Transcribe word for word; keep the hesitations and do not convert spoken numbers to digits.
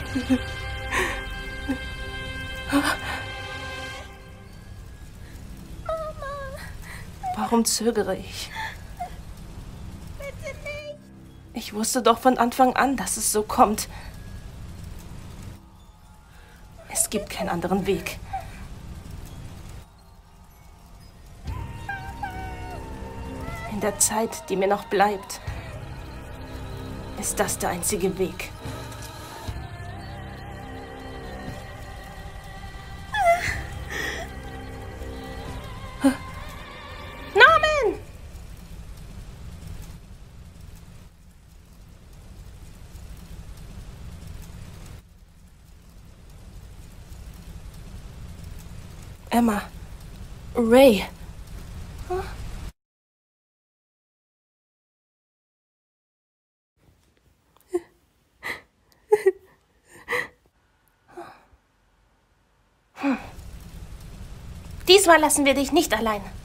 Warum zögere ich? Ich wusste doch von Anfang an, dass es so kommt. Es gibt keinen anderen Weg. In der Zeit, die mir noch bleibt, ist das der einzige Weg. Norman! Emma. Ray. Diesmal lassen wir dich nicht allein.